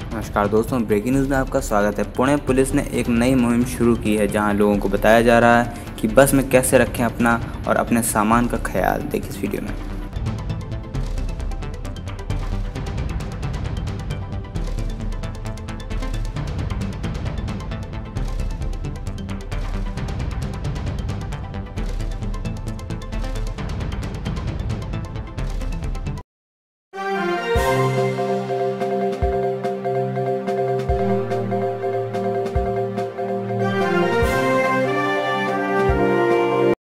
नमस्कार दोस्तों, breaking news में आपका स्वागत है। पुणे पुलिस ने एक नई मुहिम शुरू की है जहां लोगों को बताया जा रहा है कि बस में कैसे रखें अपना और अपने सामान का ख्याल। देखिए इस वीडियो में।